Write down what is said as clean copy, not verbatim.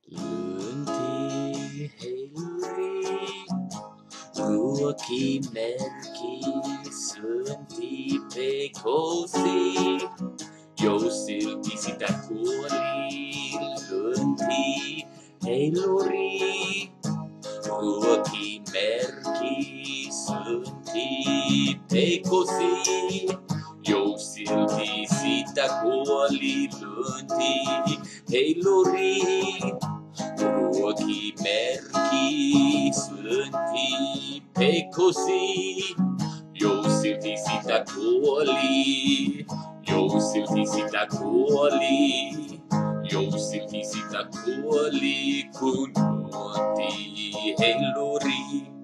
Lyönti heiluri, ruoki merki, syönti pekosi. Jousilti sitä kuoli, lyönti heiluri, ruoki merki, syönti pekosi. Jousilti sitä kuoli, lyönti heiluri. Ruoki merki, syönti pekosi. Jousilti sitä kuoli, jousilti sitä kuoli, jousilti sitä kuoli, kun luoti heiluri.